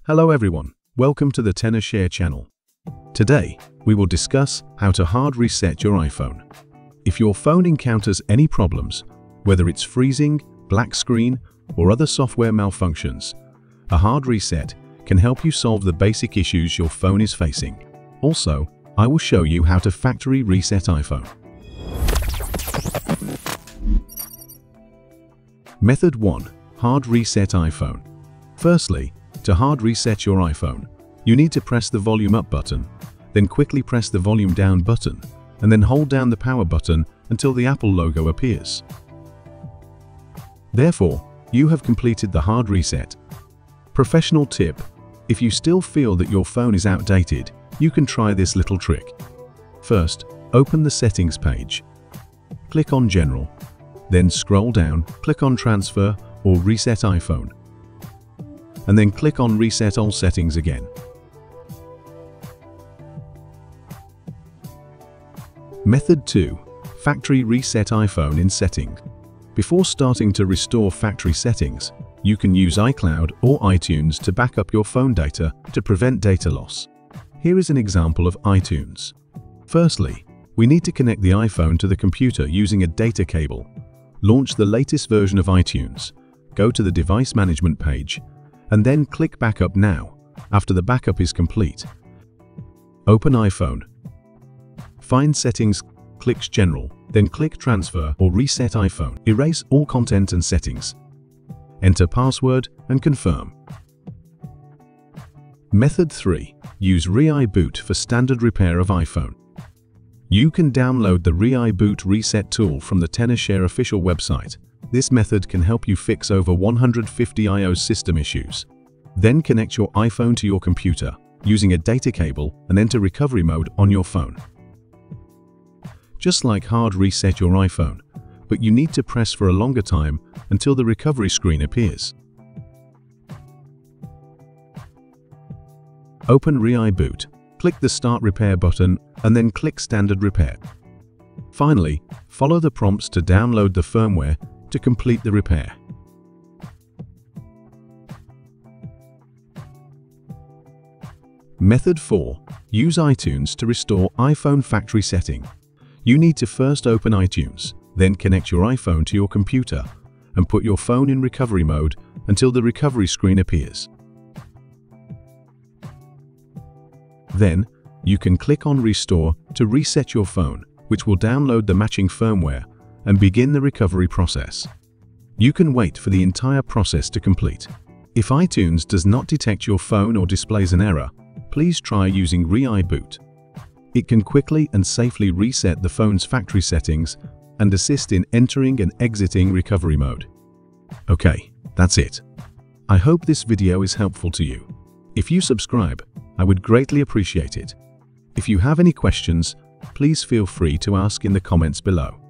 Hello everyone, welcome to the tenorshare channel. Today, we will discuss how to hard reset your iPhone. If your phone encounters any problems, whether it's freezing, black screen, or other software malfunctions, a hard reset can help you solve the basic issues your phone is facing. Also, I will show you how to factory reset iPhone. Method 1. Hard reset iPhone. Firstly, to hard reset your iPhone, you need to press the volume up button, then quickly press the volume down button, and then hold down the power button until the Apple logo appears. Therefore, you have completed the hard reset. Professional tip: if you still feel that your phone is outdated, you can try this little trick. First, open the settings page. Click on General, then scroll down, click on Transfer or Reset iPhone, and then click on Reset All Settings again. Method 2. Factory reset iPhone in settings. Before starting to restore factory settings, you can use iCloud or iTunes to back up your phone data to prevent data loss. Here is an example of iTunes. Firstly, we need to connect the iPhone to the computer using a data cable. Launch the latest version of iTunes, go to the device management page, and then click Backup Now after the backup is complete. Open iPhone. Find Settings, click General, then click Transfer or Reset iPhone. Erase all content and settings. Enter password and confirm. Method 3. Use ReiBoot for standard repair of iPhone. You can download the ReiBoot reset tool from the tenorshare official website. This method can help you fix over 150 iOS system issues. Then connect your iPhone to your computer using a data cable and enter recovery mode on your phone. Just like hard reset your iPhone, but you need to press for a longer time until the recovery screen appears. Open ReiBoot, click the Start Repair button and then click Standard Repair. Finally, follow the prompts to download the firmware to complete the repair. Method 4. Use iTunes to restore iPhone factory setting. You need to first open iTunes, then connect your iPhone to your computer and put your phone in recovery mode until the recovery screen appears. Then, you can click on Restore to reset your phone, which will download the matching firmware and begin the recovery process. You can wait for the entire process to complete. If iTunes does not detect your phone or displays an error, please try using ReiBoot. It can quickly and safely reset the phone's factory settings and assist in entering and exiting recovery mode. Okay, that's it. I hope this video is helpful to you. If you subscribe, I would greatly appreciate it. If you have any questions, please feel free to ask in the comments below.